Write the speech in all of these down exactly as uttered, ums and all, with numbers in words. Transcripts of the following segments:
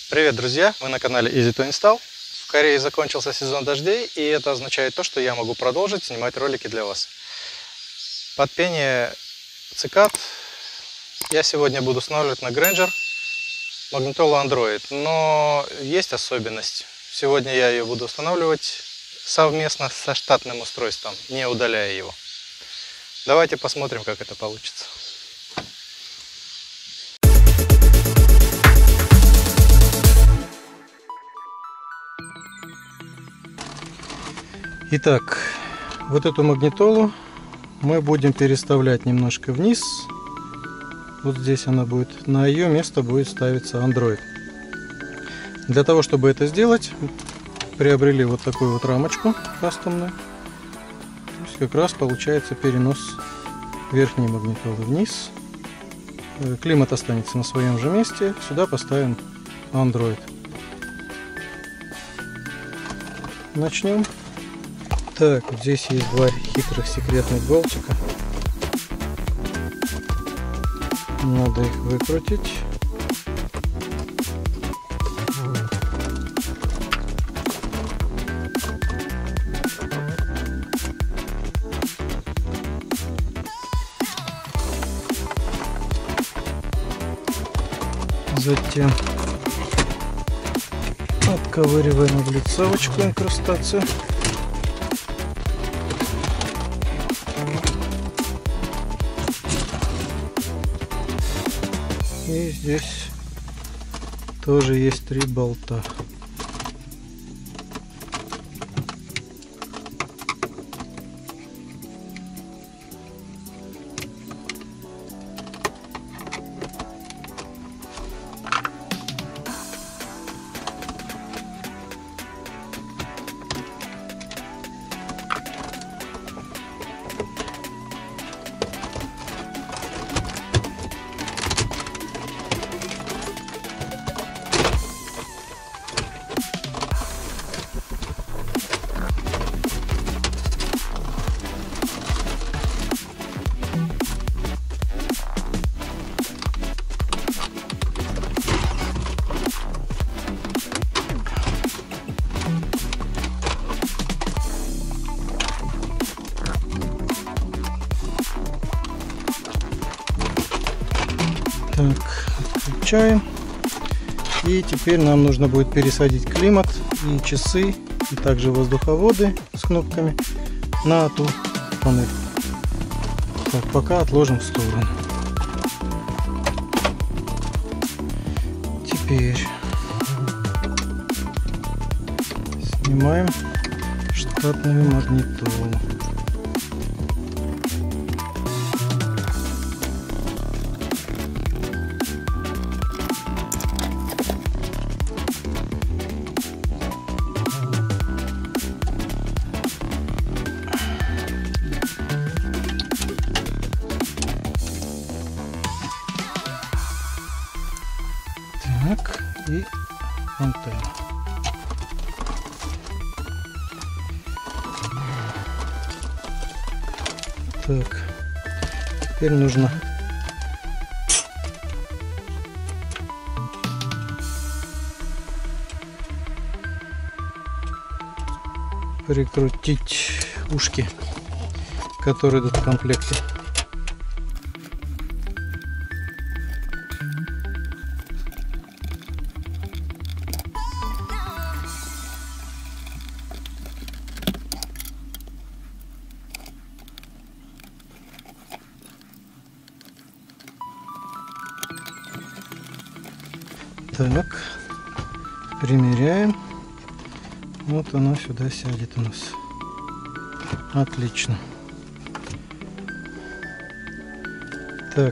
Привет, друзья! Вы на канале Easy to Install. В Корее закончился сезон дождей, и это означает то, что я могу продолжить снимать ролики для вас. Под пение цикад я сегодня буду устанавливать на Granger магнитолу Android, но есть особенность. Сегодня я ее буду устанавливать совместно со штатным устройством, не удаляя его. Давайте посмотрим, как это получится. Итак, вот эту магнитолу мы будем переставлять немножко вниз. Вот здесь она будет. На ее место будет ставиться Android. Для того, чтобы это сделать, приобрели вот такую вот рамочку кастомную. То есть как раз получается перенос верхней магнитолы вниз. Климат останется на своем же месте. Сюда поставим Android. Начнем. Так, вот здесь есть два хитрых секретных болтика. Надо их выкрутить. Затем отковыриваем облицовочку, инкрустацию. И здесь тоже есть три болта. Так, отключаем. И теперь нам нужно будет пересадить климат и часы, и также воздуховоды с кнопками на ту панель. Так, пока отложим в сторону. Теперь снимаем штатную магнитолу. Так, и антенна. Так, теперь нужно прикрутить ушки, которые идут в комплекте. Так, примеряем. Вот оно сюда сядет у нас. Отлично. Так,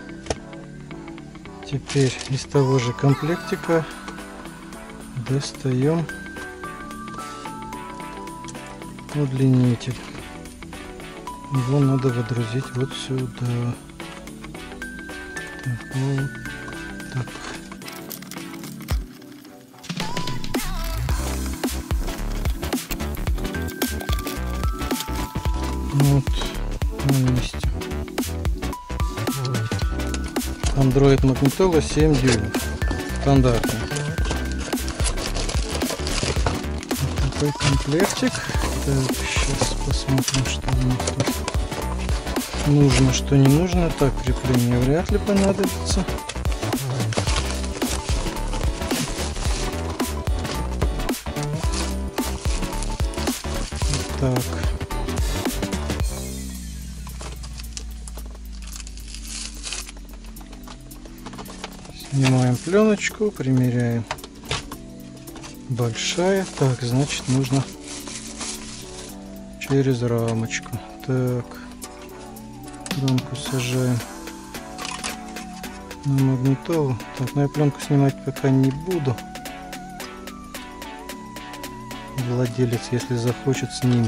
теперь из того же комплектика достаем удлинитель. Его надо водрузить вот сюда. Так, вот так. Вот на месте. Android магнитола семь дюймов. Стандартный. такой комплектик. Так, сейчас посмотрим, что у нас тут нужно, что не нужно. Так, крепление вряд ли понадобится. Так. Снимаем пленочку, примеряем. Большая. Так, значит, нужно через рамочку. Так. Рамку сажаем на магнитолу. Так, но я пленку снимать пока не буду. Владелец, если захочет, снимет.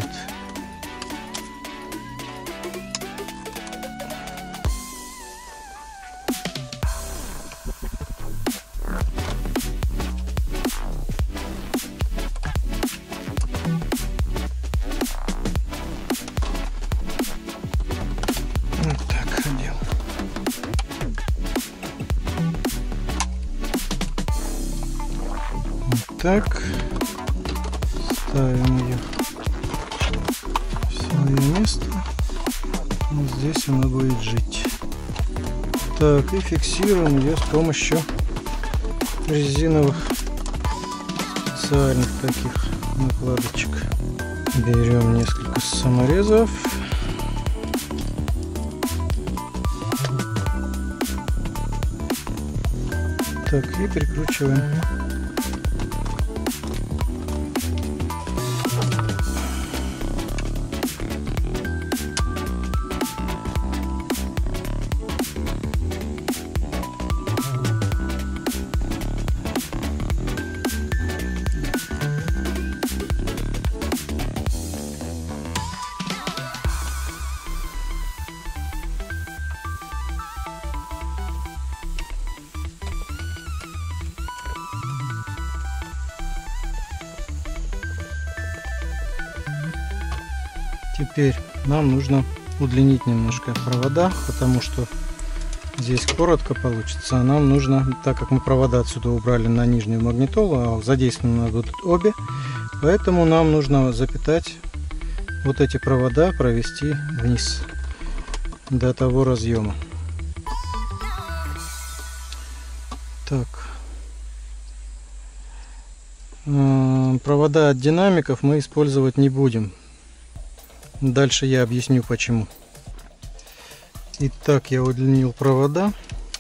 Вот так ходил. Вот так. Ставим ее в свое место. Вот здесь она будет жить. Так, и фиксируем ее с помощью резиновых специальных таких накладочек. Берем несколько саморезов. Так, и прикручиваем. Теперь нам нужно удлинить немножко провода, потому что здесь коротко получится. А нам нужно, так как мы провода отсюда убрали на нижнюю магнитолу, а задействованы будут обе, поэтому нам нужно запитать вот эти провода, провести вниз до того разъема. Так. Провода от динамиков мы использовать не будем. Дальше я объясню почему. Итак, я удлинил провода.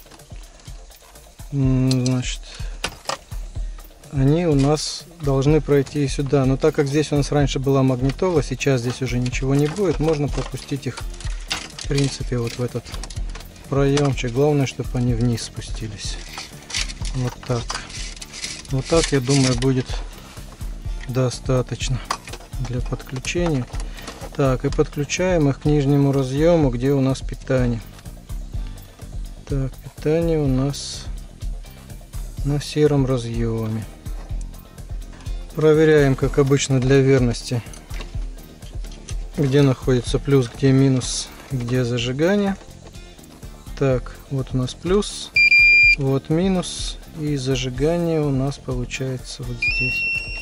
Значит, они у нас должны пройти сюда. Но так как здесь у нас раньше была магнитола, сейчас здесь уже ничего не будет, можно пропустить их в принципе вот в этот проемчик. Главное, чтобы они вниз спустились. Вот так. Вот так, я думаю, будет достаточно для подключения. Так, и подключаем их к нижнему разъему, где у нас питание. Так, питание у нас на сером разъеме. Проверяем, как обычно, для верности, где находится плюс, где минус, где зажигание. Так, вот у нас плюс, вот минус, и зажигание у нас получается вот здесь.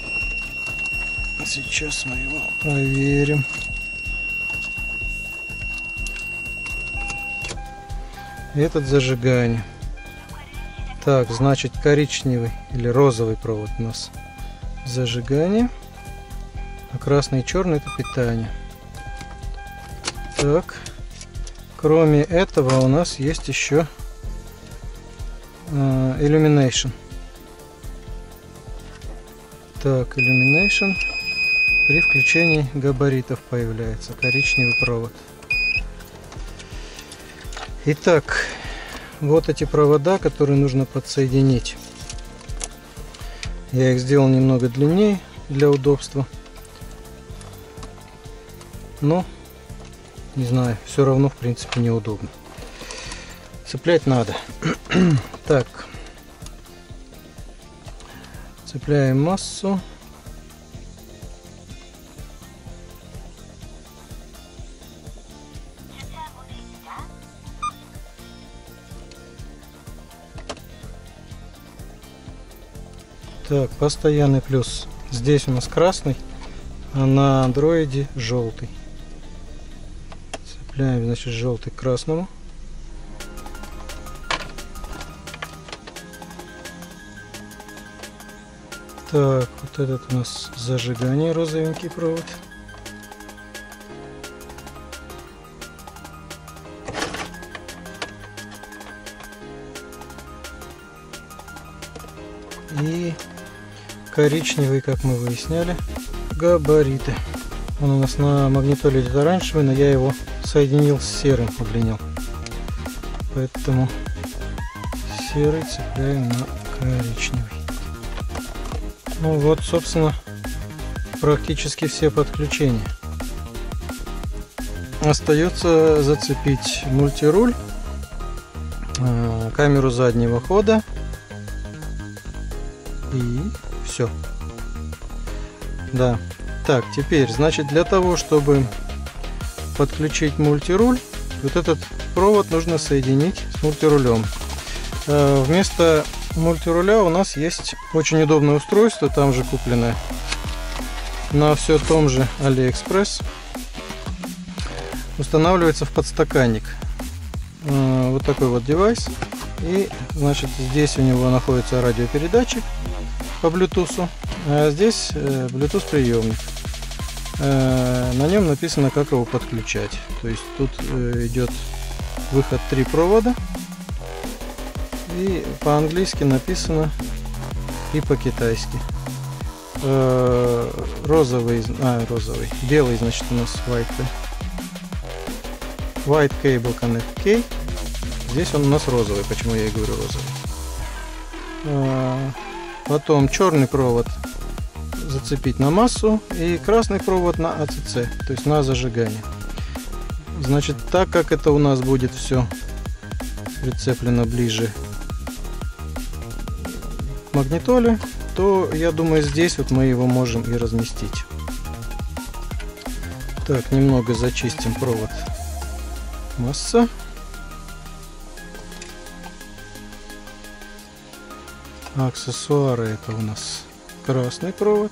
Сейчас мы его проверим. Этот зажигание. Так, значит, коричневый или розовый провод у нас зажигание, а красный и черный это питание. Так, кроме этого у нас есть еще uh, Illumination. Так, Illumination при включении габаритов появляется коричневый провод. Итак, вот эти провода, которые нужно подсоединить. Я их сделал немного длиннее для удобства. Но, не знаю, все равно в принципе неудобно. Цеплять надо. Так, цепляем массу. Так, постоянный плюс. Здесь у нас красный, а на андроиде желтый. Цепляем, значит, желтый к красному. Так, вот этот у нас зажигание, розовенький провод. И коричневый, как мы выясняли, габариты. Он у нас на магнитоле идет оранжевый, но я его соединил с серым, удлинил. Поэтому серый цепляем на коричневый. Ну вот, собственно, практически все подключения. Остается зацепить мультируль, камеру заднего хода и все. Да. Так, теперь, значит, для того, чтобы подключить мультируль, вот этот провод нужно соединить с мультирулем. Вместо мультируля у нас есть очень удобное устройство, там же купленное на все том же AliExpress. Устанавливается в подстаканник. Вот такой вот девайс. И, значит, здесь у него находится радиопередатчик по Bluetooth, а здесь Bluetooth приемник. На нем написано, как его подключать. То есть тут идет выход три провода. И по-английски написано и по-китайски. Розовый, а, розовый, белый, значит, у нас white, white cable connect K. Здесь он у нас розовый, почему я и говорю розовый. Потом черный провод зацепить на массу и красный провод на эй си си, то есть на зажигание. Значит, так как это у нас будет все прицеплено ближе к магнитоле, то я думаю, здесь вот мы его можем и разместить. Так, немного зачистим провод масса. Аксессуары — это у нас красный провод.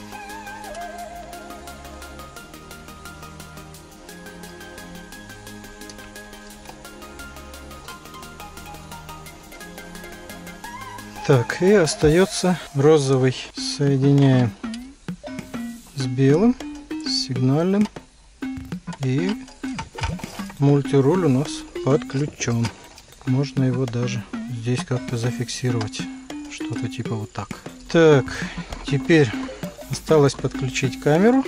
Так, и остается розовый. Соединяем с белым, с сигнальным. И мультируль у нас подключен. Можно его даже здесь как-то зафиксировать. Что-то типа вот так. Так, теперь осталось подключить камеру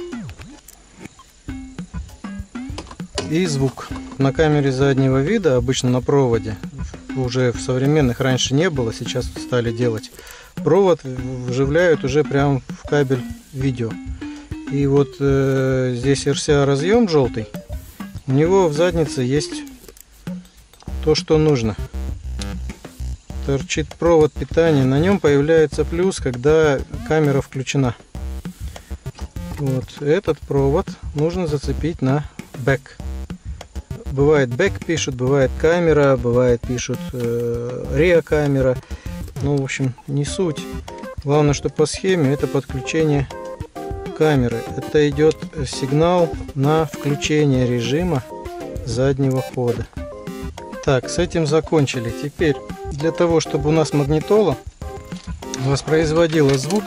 и звук. На камере заднего вида, обычно на проводе, уже в современных раньше не было, сейчас стали делать, провод вживляют уже прямо в кабель видео. И вот э, здесь эр си эй разъем желтый, у него в заднице есть то, что нужно. Торчит провод питания, на нем появляется плюс, когда камера включена. Вот этот провод нужно зацепить на бэк. Бывает бэк пишут, бывает камера, бывает пишут э, реа камера. Ну, в общем, не суть. Главное, что по схеме это подключение камеры. Это идет сигнал на включение режима заднего хода. Так, с этим закончили. Теперь для того, чтобы у нас магнитола воспроизводила звук,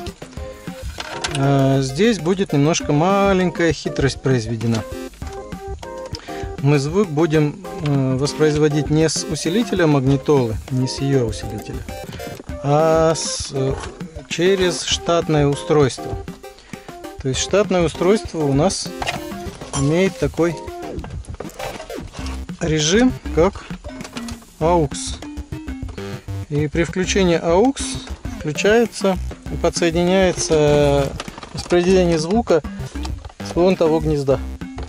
здесь будет немножко маленькая хитрость произведена. Мы звук будем воспроизводить не с усилителя магнитолы, не с ее усилителя, а с, через штатное устройство. То есть штатное устройство у нас имеет такой режим, как аукс. И при включении аукс включается и подсоединяется распределение звука с вон того гнезда.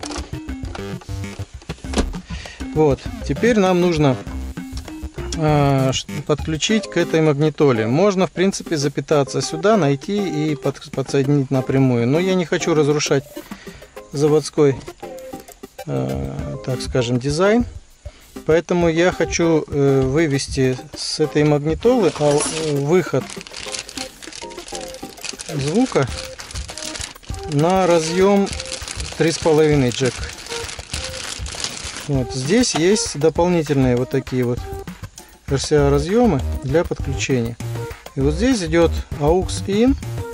Вот, теперь нам нужно э, подключить к этой магнитоле. Можно, в принципе, запитаться сюда, найти и под, подсоединить напрямую. Но я не хочу разрушать заводской, э, так скажем, дизайн. Поэтому я хочу э, вывести с этой магнитолы а, э, выход звука на разъем три с половиной джек. Вот здесь есть дополнительные вот такие вот эр си эй разъемы для подключения. И вот здесь идет aux in,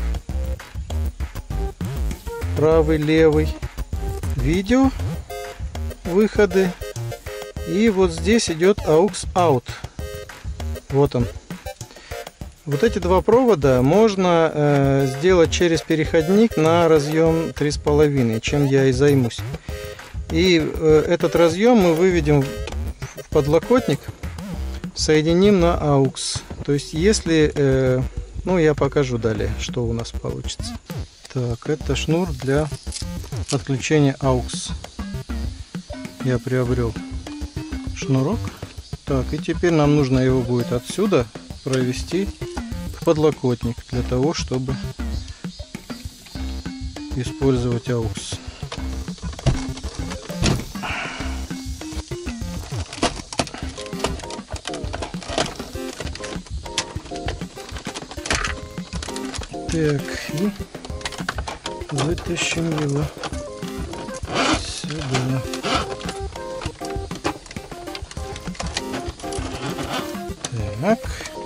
правый, левый, видео, выходы. И вот здесь идет aux out. Вот он. Вот эти два провода можно э, сделать через переходник на разъем три с половиной, чем я и займусь. И э, этот разъем мы выведем в подлокотник, соединим на aux. То есть если, э, ну я покажу далее, что у нас получится. Так, это шнур для подключения aux. Я приобрел шнурок. Так, и теперь нам нужно его будет отсюда провести в подлокотник для того, чтобы использовать aux. Так, и вытащим его сюда. Так.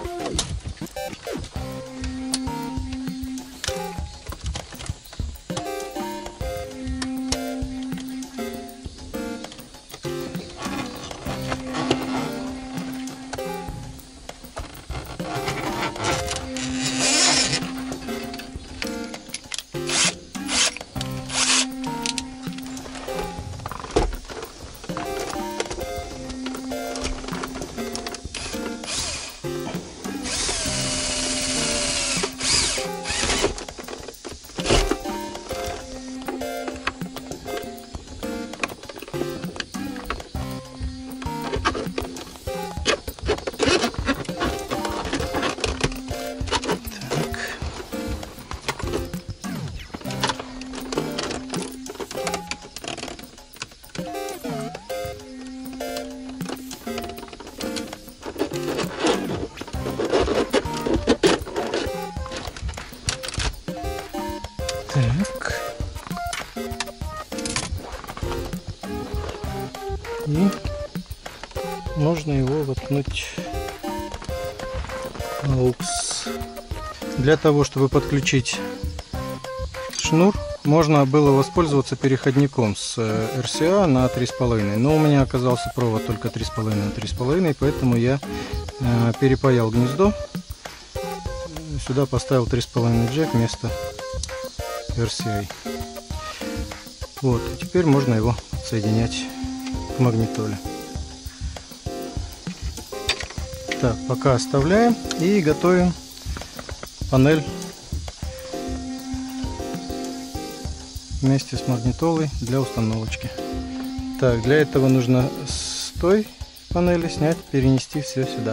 Так. И можно его воткнуть на aux. Для того, чтобы подключить шнур, можно было воспользоваться переходником с эр си эй на три с половиной. Но у меня оказался провод только три с половиной на три с половиной, поэтому я э, перепаял гнездо. Сюда поставил три с половиной джек вместо эр си эй. Вот, и теперь можно его соединять к магнитоле. Так, пока оставляем и готовим панель вместе с магнитолой для установочки. Так, для этого нужно с той панели снять, перенести все сюда.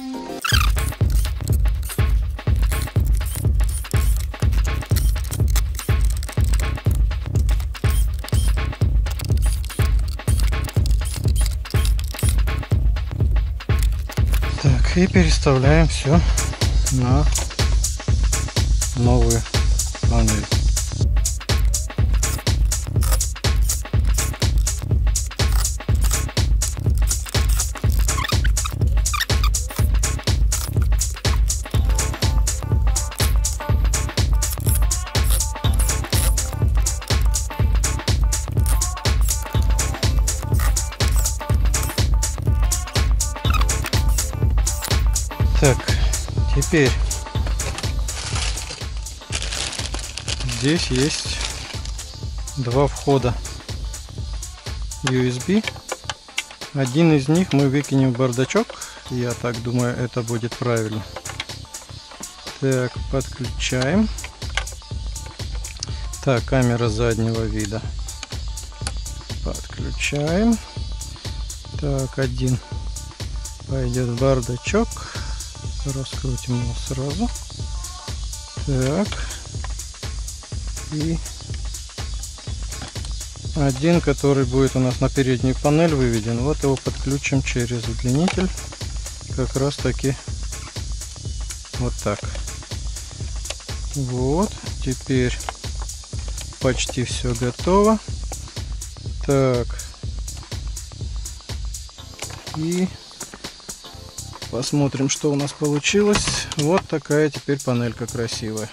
Так, и переставляем все на новую панель. Так, теперь здесь есть два входа ю эс би. Один из них мы выкинем в бардачок. Я так думаю, это будет правильно. Так, подключаем. Так, камера заднего вида. Подключаем. Так, один пойдет в бардачок. Раскрутим его сразу. Так. И один, который будет у нас на переднюю панель выведен, вот его подключим через удлинитель. Как раз таки вот так. Вот. Теперь почти все готово. Так. И посмотрим, что у нас получилось. Вот такая теперь панелька красивая.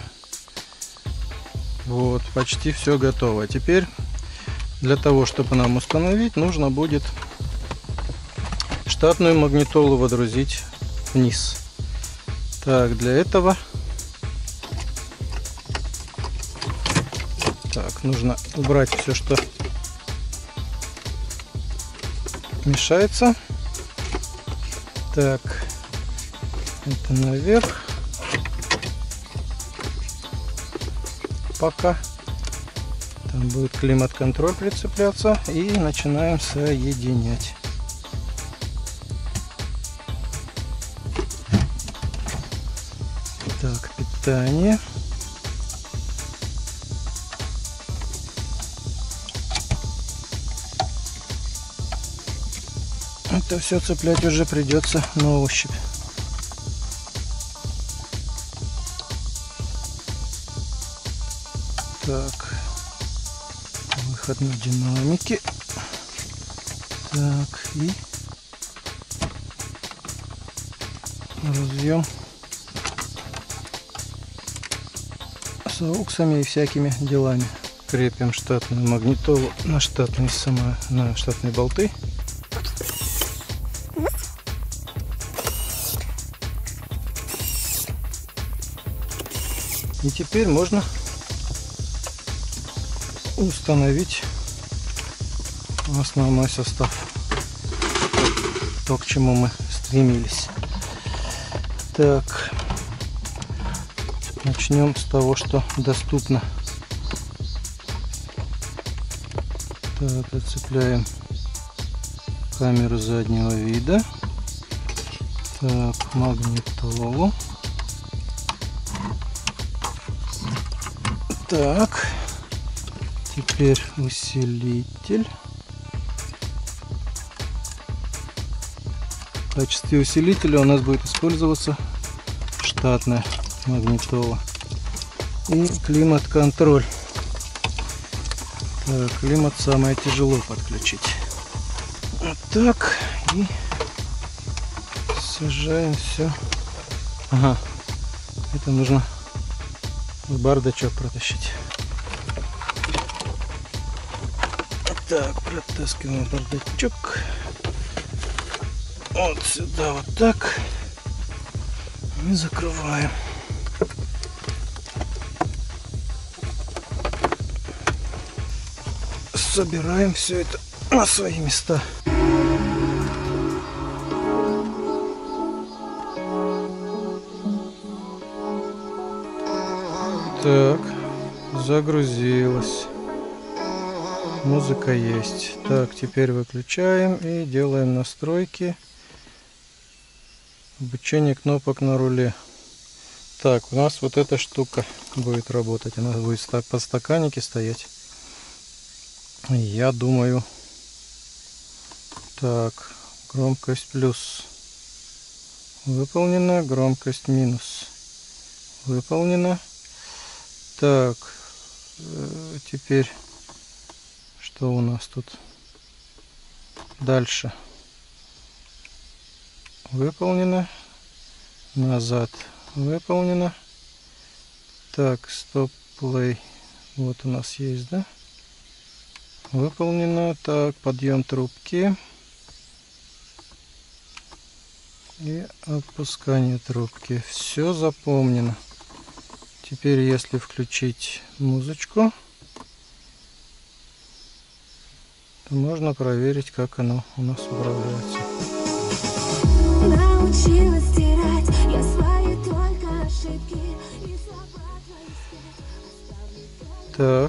Вот, почти все готово. Теперь для того, чтобы нам установить, нужно будет штатную магнитолу водрузить вниз. Так, для этого так, нужно убрать все, что мешается. Так, это наверх. Пока там будет климат-контроль прицепляться, и начинаем соединять. Так, питание. Это все цеплять уже придется на ощупь. Так, выход на динамики. Так, и разъем с ауксами и всякими делами. Крепим штатную магнитолу на штатные, само, на штатные болты. И теперь можно установить основной состав, то, к чему мы стремились. Так, начнем с того, что доступно. Так, отцепляем камеру заднего вида. Так, магнитолу. Так, теперь усилитель. В качестве усилителя у нас будет использоваться штатная магнитола. И климат-контроль. Так, климат самое тяжело подключить. Вот так. И сажаем все. Ага, это нужно в бардачок протащить. Так, протаскиваем бардачок вот сюда, вот так, и закрываем. Собираем все это на свои места. Так, загрузилась. Музыка есть. Так, теперь выключаем и делаем настройки. Обучение кнопок на руле. Так, у нас вот эта штука будет работать. Она будет по стаканике стоять. Я думаю. Так, громкость плюс. Выполнена. Громкость минус. Выполнена. Так, теперь что у нас тут дальше? Выполнено. Назад. Выполнено. Так, стоп, плей. Вот у нас есть, да? Выполнено. Так, подъем трубки. И опускание трубки. Все запомнено. Теперь, если включить музычку, то можно проверить, как оно у нас управляется. Научилась стирать я свои только ошибки и слова твои. Так.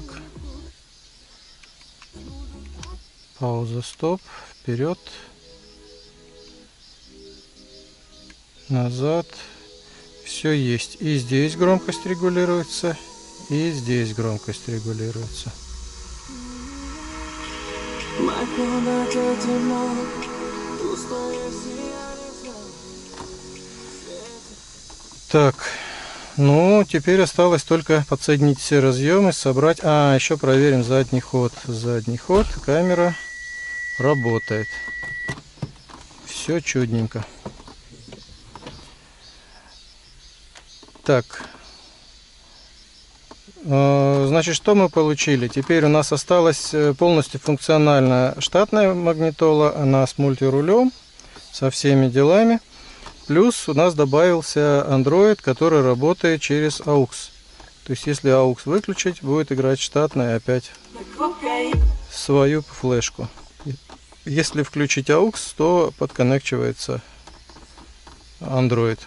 Пауза, стоп, вперед, назад. Все есть. И здесь громкость регулируется, и здесь громкость регулируется. Так, Ну, теперь осталось только подсоединить все разъемы, собрать. А, еще проверим задний ход. Задний ход, камера работает. Все чудненько. Так. Значит, что мы получили? Теперь у нас осталась полностью функциональная штатная магнитола. Она с мультирулем, со всеми делами. Плюс у нас добавился Android, который работает через АУКС. То есть, если АУКС выключить, будет играть штатная опять свою флешку. Если включить АУКС, то подконнекчивается Android.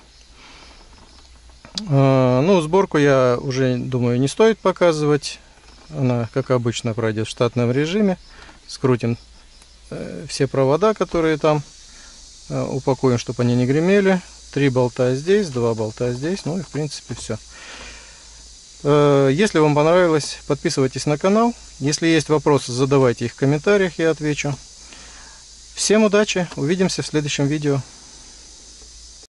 Ну, сборку я уже, думаю, не стоит показывать. Она, как обычно, пройдет в штатном режиме. Скрутим все провода, которые там. Упакуем, чтобы они не гремели. Три болта здесь, два болта здесь. Ну и в принципе все. Если вам понравилось, подписывайтесь на канал. Если есть вопросы, задавайте их в комментариях, я отвечу. Всем удачи, увидимся в следующем видео.